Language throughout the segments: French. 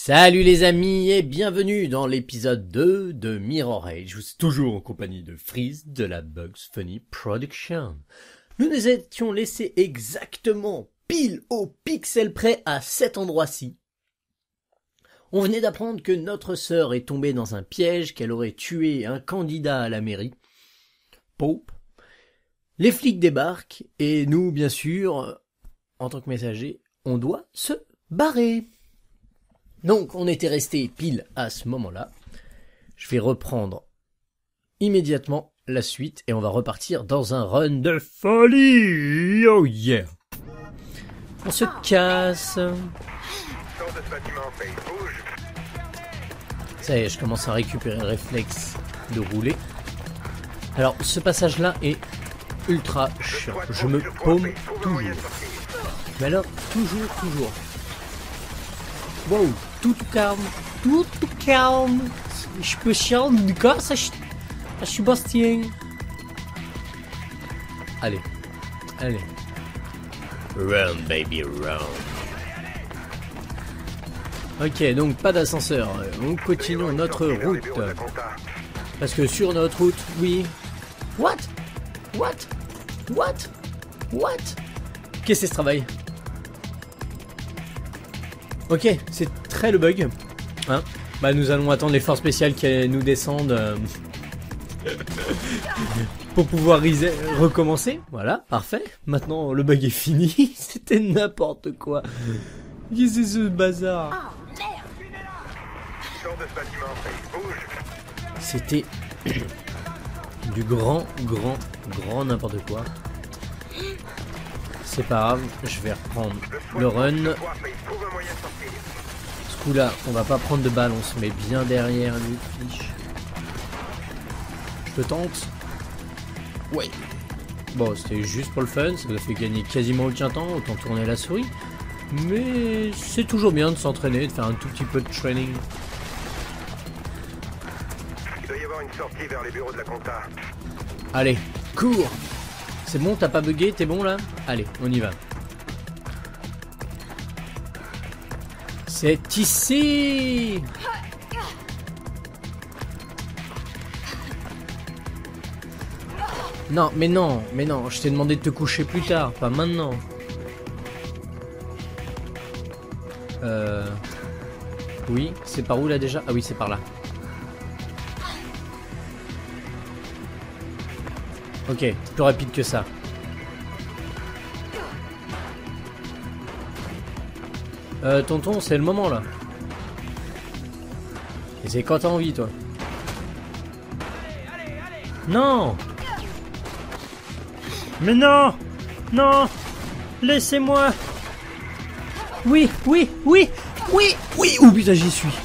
Salut les amis et bienvenue dans l'épisode 2 de Mirror Age. Je suis toujours en compagnie de Freeze de la Bugs Funny Production. Nous nous étions laissés exactement pile au pixel près à cet endroit-ci. On venait d'apprendre que notre sœur est tombée dans un piège, qu'elle aurait tué un candidat à la mairie. Pope. Les flics débarquent et nous, bien sûr, en tant que messagers, on doit se barrer. Donc, on était resté pile à ce moment-là. Je vais reprendre immédiatement la suite et on va repartir dans un run de folie. Oh yeah. On se casse. Ça y est, je commence à récupérer le réflexe de rouler. Alors, ce passage-là est ultra chiant. Je me paume toujours. Mais alors, toujours. Wow, tout calme. Je peux chiant du corps, ça je suis Bastien. Allez. Run, baby, run. Ok, donc pas d'ascenseur. On continue notre route. Parce que sur notre route, oui. What? Qu'est-ce que c'est ce travail? Ok, c'est très le bug. Hein, bah nous allons attendre les forces spéciales qui nous descendent pour pouvoir recommencer. Voilà, parfait. Maintenant le bug est fini. C'était n'importe quoi. Qu'est-ce que c'est ce bazar? C'était du grand n'importe quoi. C'est pas grave, je vais reprendre le run. Ce coup-là, on va pas prendre de balle, on se met bien derrière les fiches. Je tente. Ouais. Bon, c'était juste pour le fun, ça nous a fait gagner quasiment aucun temps, autant tourner la souris. Mais c'est toujours bien de s'entraîner, de faire un tout petit peu de training. Il doit y avoir une sortie vers les bureaux de la compta. Allez, cours! C'est bon, t'as pas bugué, t'es bon là? Allez, on y va. C'est ici! Non, mais non, je t'ai demandé de te coucher plus tard, pas maintenant. Oui, c'est par où là déjà? Ah oui, c'est par là. Ok, plus rapide que ça. Tonton, c'est le moment là. Et c'est quand t'as envie, toi. Non! Mais non! Non! Laissez-moi! Oui! Oh putain, j'y suis!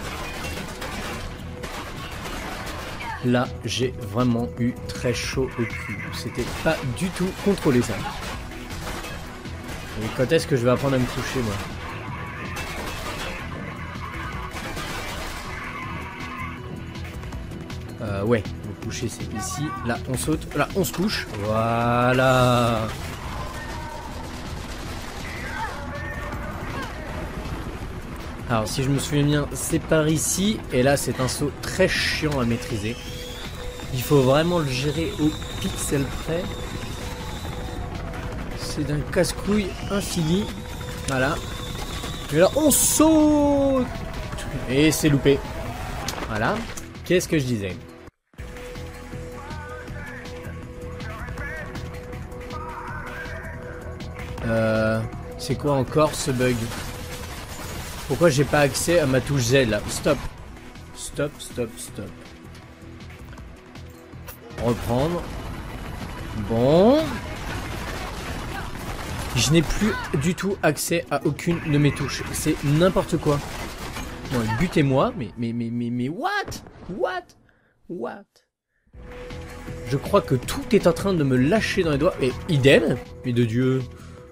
Là, j'ai vraiment eu très chaud au cul. C'était pas du tout contrôlé, ça. Et quand est-ce que je vais apprendre à me coucher, moi? Ouais, me coucher, c'est ici. Là, on saute. Là, on se couche. Voilà. Alors, si je me souviens bien, c'est par ici. Et là, c'est un saut très chiant à maîtriser. Il faut vraiment le gérer au pixel près. C'est d'un casse-couille infini. Voilà. Et là, on saute. Et c'est loupé. Voilà. Qu'est-ce que je disais? C'est quoi encore ce bug? Pourquoi j'ai pas accès à ma touche Z là? Stop. Reprendre. Bon. Je n'ai plus du tout accès à aucune de mes touches. C'est n'importe quoi. Bon, butez-moi, mais what? Je crois que tout est en train de me lâcher dans les doigts. Et idem. Mais de Dieu.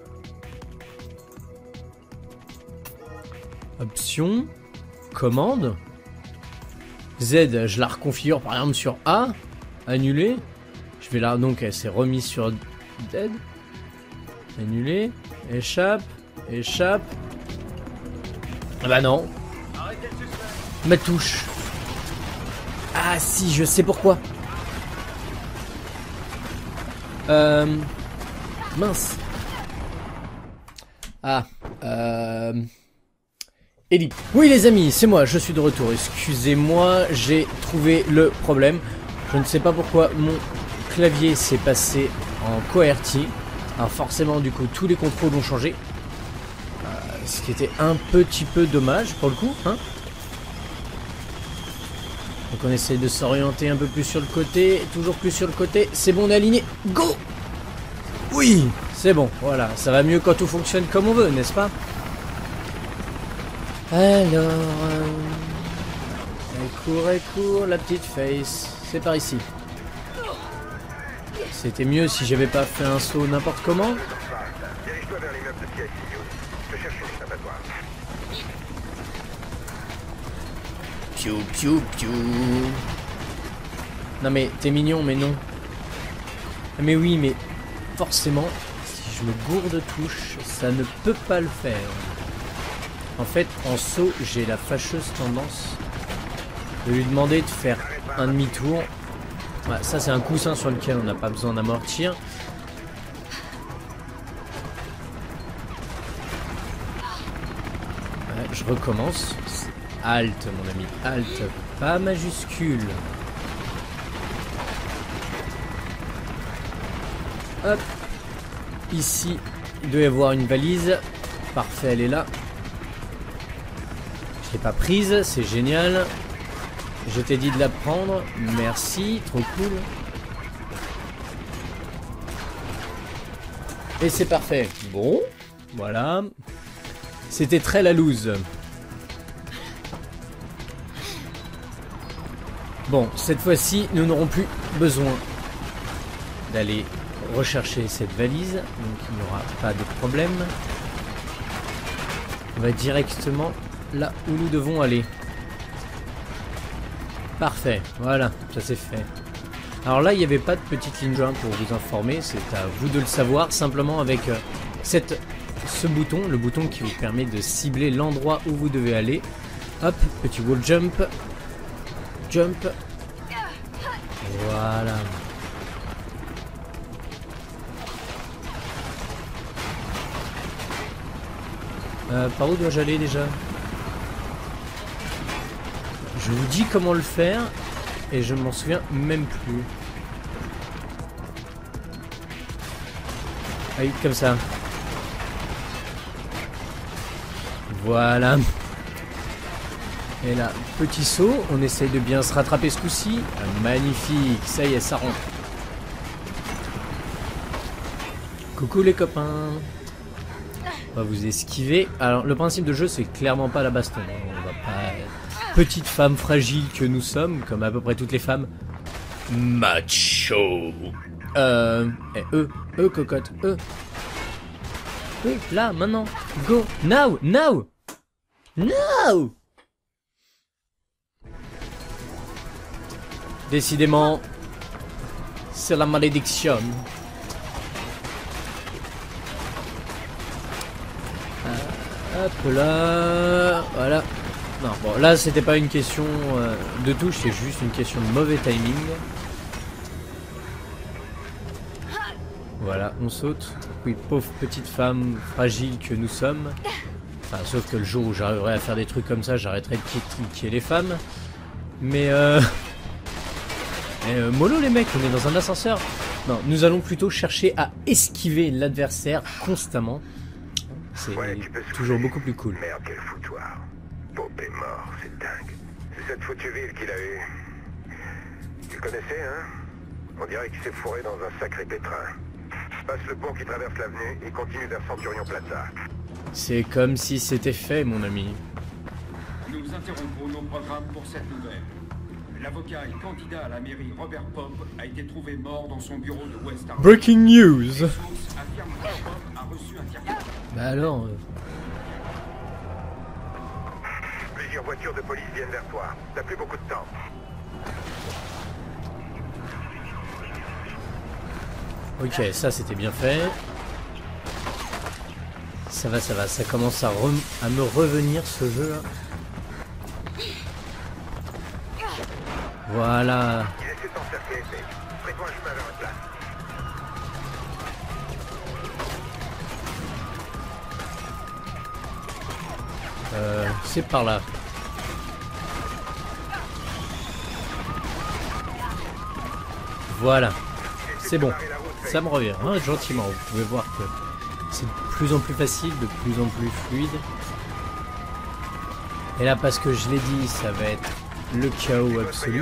Option. Commande. Z, je la reconfigure par exemple sur A. Annuler. Je vais là, donc elle s'est remise sur Z. Annuler. Échappe. Ah bah non. Ma touche. Ah si, je sais pourquoi. Mince. Ah. Ellie. Oui les amis, c'est moi, je suis de retour. Excusez-moi, j'ai trouvé le problème. Je ne sais pas pourquoi mon clavier s'est passé en QWERTY. Alors forcément, du coup, tous les contrôles ont changé. Ce qui était un petit peu dommage pour le coup, hein. Donc on essaie de s'orienter un peu plus sur le côté, toujours plus sur le côté. C'est bon, on est aligné. Go! Oui, c'est bon, voilà. Ça va mieux quand tout fonctionne comme on veut, n'est-ce pas? Alors... elle court, la petite face. C'est par ici. C'était mieux si j'avais pas fait un saut n'importe comment. Dirige-toi vers l'immeuble de CICU. Je cherche une échappatoire. Piou piou piou. Non mais t'es mignon mais non. Mais oui mais forcément si je me gourde de touche ça ne peut pas le faire. En fait en saut j'ai la fâcheuse tendance de lui demander de faire un demi-tour. Ouais, ça c'est un coussin sur lequel on n'a pas besoin d'amortir. Ouais, je recommence. Halte mon ami, halte, pas majuscule. Hop. Ici, il doit y avoir une valise. Parfait, elle est là. Je l'ai pas prise, c'est génial. Je t'ai dit de la prendre. Merci, trop cool. Et c'est parfait. Bon, voilà. C'était très la loose. Bon, cette fois-ci, nous n'aurons plus besoin d'aller rechercher cette valise. Donc il n'y aura pas de problème. On va directement là où nous devons aller. Parfait, voilà, ça c'est fait. Alors là, il n'y avait pas de petite ligne jointe pour vous informer. C'est à vous de le savoir, simplement avec ce bouton, le bouton qui vous permet de cibler l'endroit où vous devez aller. Hop, petit wall jump. Jump. Voilà. Par où dois-je aller déjà? Je vous dis comment le faire et je m'en souviens même plus. Ah oui, comme ça. Voilà. Et là, petit saut, on essaye de bien se rattraper ce coup-ci. Ah, magnifique, ça y est, ça rentre. Coucou les copains. On va vous esquiver. Alors, le principe de jeu, c'est clairement pas la baston. On va pas... Petite femme fragile que nous sommes, comme à peu près toutes les femmes. Macho. Cocotte, là, maintenant. Go. Now, now. Now. Décidément, c'est la malédiction. Hop là, voilà. Non, bon, là c'était pas une question de touche, c'est juste une question de mauvais timing. Voilà, on saute. Oui, pauvre petite femme fragile que nous sommes. Enfin, sauf que le jour où j'arriverai à faire des trucs comme ça, j'arrêterai de critiquer les femmes. Mais mollo les mecs, on est dans un ascenseur. Non, nous allons plutôt chercher à esquiver l'adversaire constamment. C'est toujours beaucoup plus cool. Merde, quel foutoir. Pope est mort, c'est dingue. C'est cette foutue ville qu'il a eue. Tu le connaissais, hein? On dirait qu'il s'est fourré dans un sacré pétrin. Passe le pont qui traverse l'avenue et continue vers Centurion Plaza. C'est comme si c'était fait, mon ami. Nous interrompons nos programmes pour cette nouvelle. L'avocat et candidat à la mairie Robert Pope a été trouvé mort dans son bureau de West Harlem. Breaking news. Les sources affirment que Pope a reçu un tir. Bah alors... Plusieurs voitures de police viennent vers toi. T'as plus beaucoup de temps. Ok, ça c'était bien fait. Ça va, ça commence à me revenir ce jeu là. Voilà. Il essaie de t'encercler, Faith. Fais-toi un chemin vers la place. C'est par là. Voilà. C'est bon. Ça me revient, hein, gentiment. Vous pouvez voir que c'est de plus en plus facile, de plus en plus fluide. Et là, parce que je l'ai dit, ça va être le chaos absolu.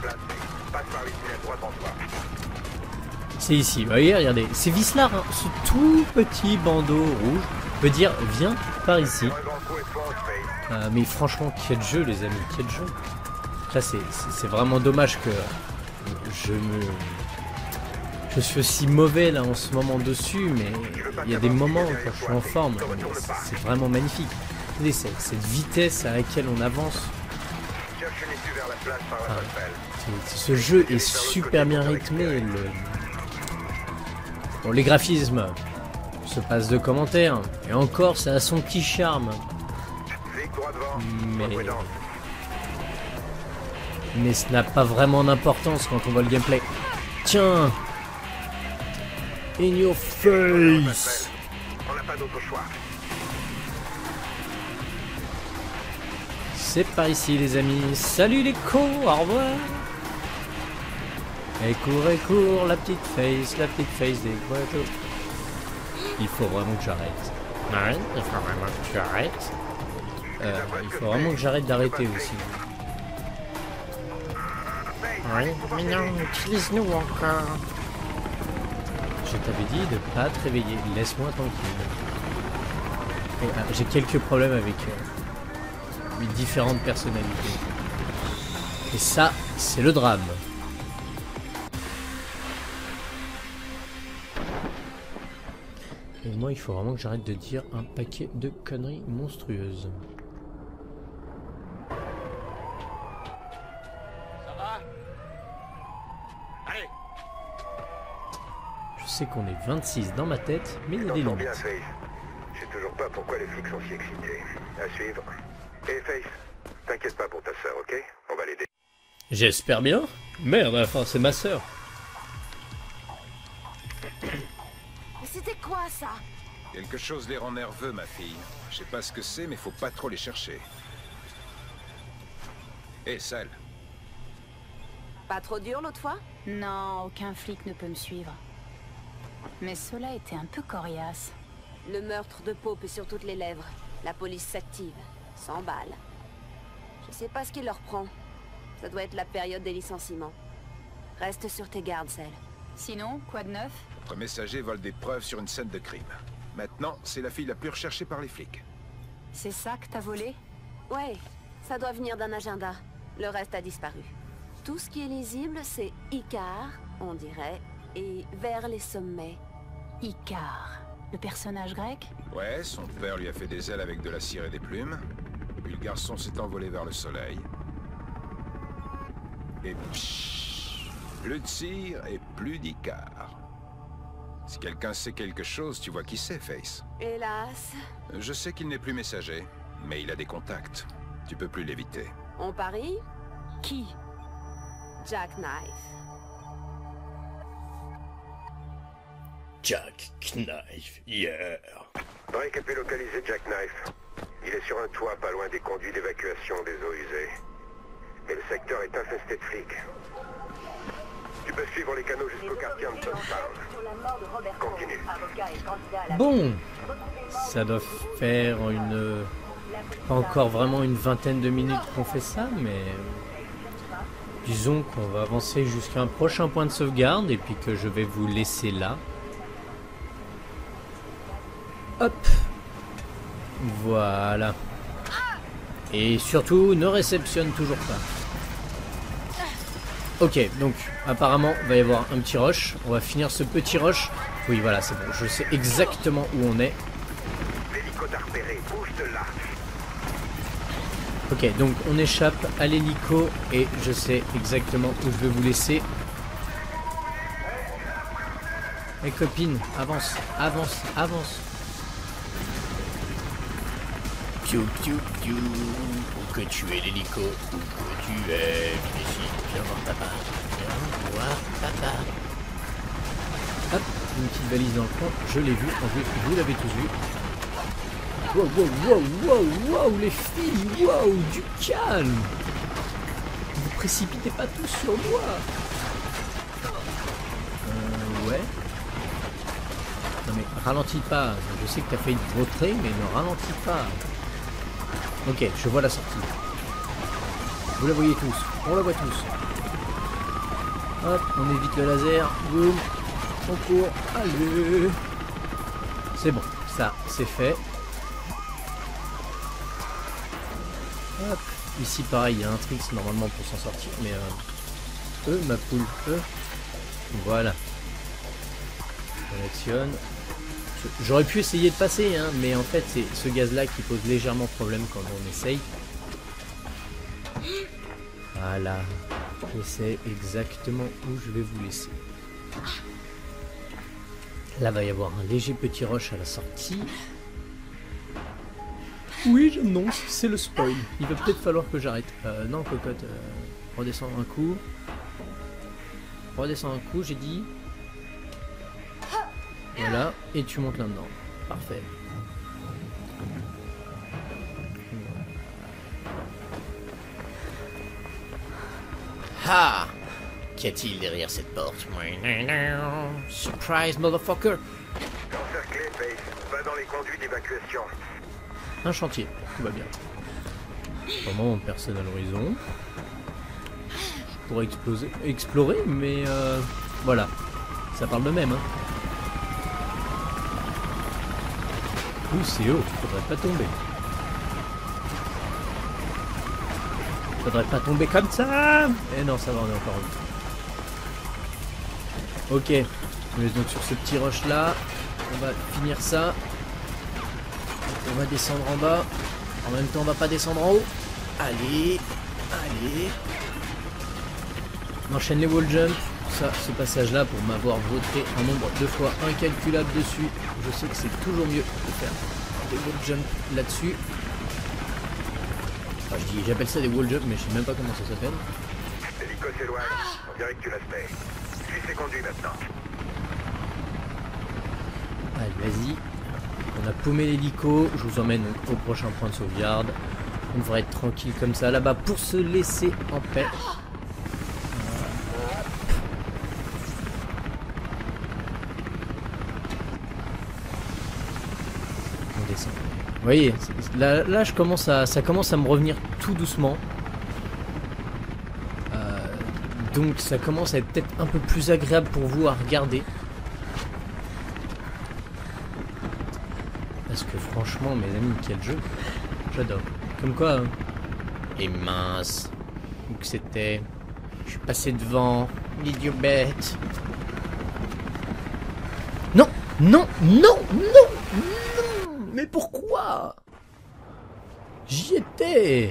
C'est ici. Vous voyez, regardez. C'est Vislar, hein, ce tout petit bandeau rouge. Peut dire, viens par ici. Mais franchement, quel jeu, les amis, quel jeu. Là, c'est vraiment dommage que je suis aussi mauvais là en ce moment dessus, mais il y a des moments quand je suis en forme, c'est vraiment magnifique. Regardez cette vitesse à laquelle on avance. Ce jeu est super bien rythmé. Bon, les graphismes se passent de commentaires, et encore ça a son petit charme. Mais ce n'a pas vraiment d'importance quand on voit le gameplay. Tiens! In your face! On n'a pas d'autre choix. C'est par ici les amis. Salut les cons, au revoir! Et cours, la petite face des voitures. Il faut vraiment que j'arrête. Ouais, il faut vraiment que j'arrête. Il faut vraiment que j'arrête d'arrêter aussi. Ouais, mais non, utilise-nous encore. Je t'avais dit de pas te réveiller, laisse-moi tranquille. J'ai quelques problèmes avec mes différentes personnalités. Et ça, c'est le drame. Et moi, il faut vraiment que j'arrête de dire un paquet de conneries monstrueuses. Je sais qu'on est 26 dans ma tête, mais il y a des limites. Bien, Faith. Je sais toujours pas pourquoi les flics sont si excités. À suivre. Et Faith, t'inquiète pas pour ta sœur, ok? On va l'aider. J'espère bien. Merde, enfin, c'est ma sœur. Mais c'était quoi ça? Quelque chose les rend nerveux, ma fille. Je sais pas ce que c'est, mais faut pas trop les chercher. Hé, Sal. Pas trop dur l'autre fois? Non, aucun flic ne peut me suivre. Mais cela était un peu coriace. Le meurtre de Pope est sur toutes les lèvres. La police s'active. 100 balles. Je sais pas ce qui leur prend. Ça doit être la période des licenciements. Reste sur tes gardes, Sel. Sinon, quoi de neuf? Notre messager vole des preuves sur une scène de crime. Maintenant, c'est la fille la plus recherchée par les flics. C'est ça que t'as volé? Ouais, ça doit venir d'un agenda. Le reste a disparu. Tout ce qui est lisible, c'est Icar, on dirait, et vers les sommets. Icar, le personnage grec? Ouais, son père lui a fait des ailes avec de la cire et des plumes. Puis le garçon s'est envolé vers le soleil. Et pshhh, plus de cire et plus d'Icar. Si quelqu'un sait quelque chose, tu vois qui c'est, Face. Hélas. Je sais qu'il n'est plus messager, mais il a des contacts. Tu peux plus l'éviter. On parie? Qui? Jackknife. Jackknife, yeah. Drake a pu localiser Jackknife. Il est sur un toit pas loin des conduits d'évacuation des eaux usées. Mais le secteur est infesté de flics. Tu peux suivre les canaux jusqu'au quartier Hampton Town. Continue. Bon, ça doit faire pas encore vraiment une vingtaine de minutes qu'on fait ça, mais disons qu'on va avancer jusqu'à un prochain point de sauvegarde et puis que je vais vous laisser là. Hop, voilà. Et surtout, ne réceptionne toujours pas. Ok, donc apparemment il va y avoir un petit rush. On va finir ce petit rush. Oui, voilà, c'est bon. Je sais exactement où on est. L'hélico t'a repéré, bouge de là. Ok, donc on échappe à l'hélico et je sais exactement où je vais vous laisser. Les copines, avance, avance, avance. Piou, piou, piou. Où que tu es l'hélico, où que tu es, viens ici, viens voir papa. Viens voir papa. Hop, une petite valise dans le coin, je l'ai vue, en plus vous l'avez tous vu. Wow, wow, wow, wow, wow, les filles, wow, du calme. Ne vous précipitez pas tous sur moi. Ouais. Non mais ralentis pas, je sais que t'as fait une vautrer, mais ne ralentis pas. Ok, je vois la sortie. Vous la voyez tous, on la voit tous. Hop, on évite le laser, boum, on court, allez. C'est bon, ça c'est fait. Hop, ici pareil, il y a un tricks normalement pour s'en sortir, mais ma poule, voilà. On actionne. J'aurais pu essayer de passer, hein, mais en fait c'est ce gaz là qui pose légèrement problème quand on essaye. Voilà, je sais exactement où je vais vous laisser. Là va y avoir un léger petit rush à la sortie. Oui, j'annonce, c'est le spoil. Il va peut-être falloir que j'arrête. Non, cocotte, redescends un coup. Redescends un coup, j'ai dit. Voilà, et tu montes là-dedans. Parfait. Ha! Qu'y a-t-il derrière cette porte? Surprise, motherfucker! Encerclé, Pace. Va dans les conduits d'évacuation. Un chantier, tout va bien. Vraiment, personne à l'horizon. Je pourrais explorer, mais voilà. Ça parle de même, hein. Ouh, c'est haut, faudrait pas tomber. Faudrait pas tomber comme ça. Eh non, ça va, on est encore en haut. Ok, on est donc sur ce petit rush là. On va finir ça. On va descendre en bas. En même temps, on va pas descendre en haut. Allez, allez. On enchaîne les wall jumps. Ça, ce passage là pour m'avoir voté un nombre de fois incalculable dessus, je sais que c'est toujours mieux de faire des wall jumps là-dessus. Enfin, j'appelle ça des wall jumps, mais je sais même pas comment ça s'appelle. L'hélico s'éloigne, on dirait que tu l'as fait. Suis ses conduits maintenant. Allez, vas-y. On a paumé l'hélico, je vous emmène au prochain point de sauvegarde. On devrait être tranquille comme ça là-bas pour se laisser en paix. Vous voyez, là je commence ça commence à me revenir tout doucement. Donc ça commence à être peut-être un peu plus agréable pour vous à regarder. Parce que franchement, mes amis, quel jeu. J'adore. Comme quoi, hein. Et mince. Où que c'était? Je suis passé devant. L'idiot bête. Non, non, non, non, non. Mais pourquoi? J'y étais.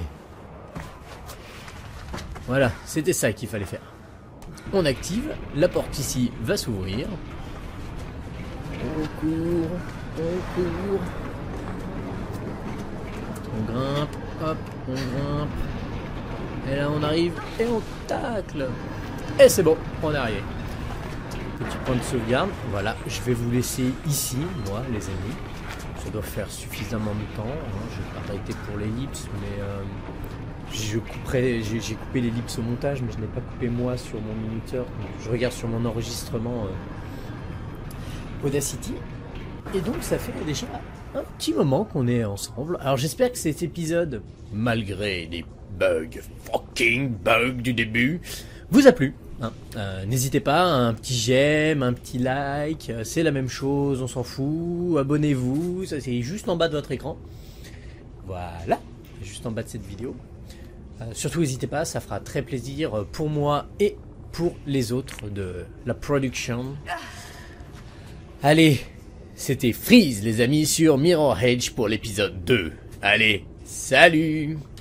Voilà, c'était ça qu'il fallait faire. On active, la porte ici va s'ouvrir. On court, on court. On grimpe, hop, on grimpe. Et là on arrive et on tacle. Et c'est bon, on est arrivé. Petit point de sauvegarde. Voilà, je vais vous laisser ici, moi les amis. Ça doit faire suffisamment de temps. Hein. Je vais pas arrêter pour l'ellipse, mais j'ai coupé l'ellipse au montage, mais je n'ai pas coupé moi sur mon minuteur. Donc je regarde sur mon enregistrement Audacity. Et donc ça fait déjà un petit moment qu'on est ensemble. Alors j'espère que cet épisode, malgré les fucking bugs du début, vous a plu. Hein. N'hésitez pas, un petit j'aime, un petit like, c'est la même chose, on s'en fout. Abonnez-vous, ça c'est juste en bas de votre écran. Voilà, juste en bas de cette vidéo. Surtout n'hésitez pas, ça fera très plaisir pour moi et pour les autres de la production. Allez, c'était Freeze les amis sur Mirror Edge pour l'épisode 2. Allez, salut!